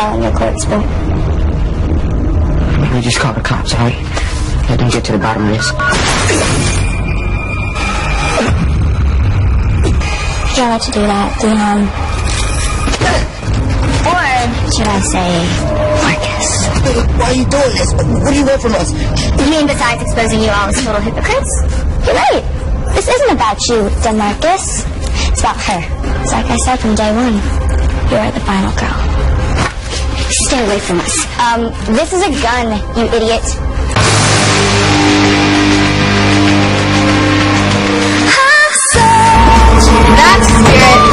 ball in your court, sport. We just called the cops, alright? I didn't get to the bottom of this. Should I let you do that, Dion? Or should I say, Marcus? Why are you doing this? What do you want from us? You mean besides exposing you all as total hypocrites? You're right. This isn't about you, DeMarcus. It's about her. It's like I said from day one. You're the final girl. Stay away from us. This is a gun, you idiot. That's spirit.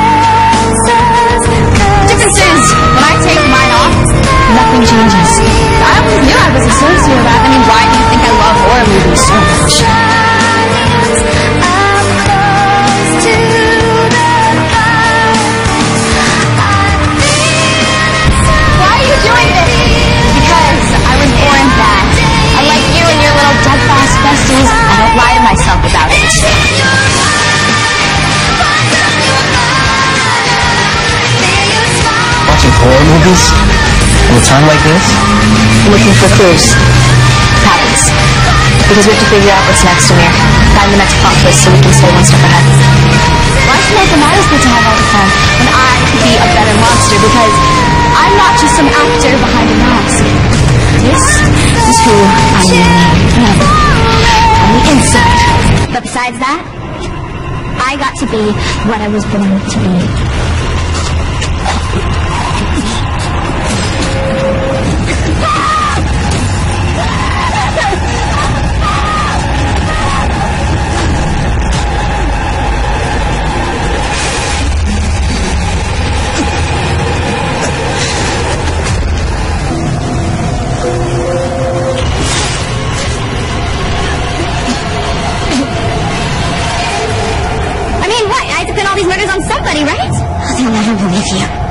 Difference is, when I take mine off, nothing changes. I always knew I was a sociopath. I mean, why do you think I love horror movies so much? Why are you doing this? Because I was born bad. Unlike you and your little dead-fast besties, I don't lie to myself about it. Watching horror movies? In a time like this? Looking for clues. Patterns. Because we have to figure out what's next, Amir. Find the next plot twist so we can stay one step ahead. Why should Michael Myers get to have all the fun when I could be a better monster? Because I'm not just some actor behind a mask. This is who I really am. On the inside. But besides that, I got to be what I was born to be. I mean, what? I had to pin all these murders on somebody, right? They'll never believe you.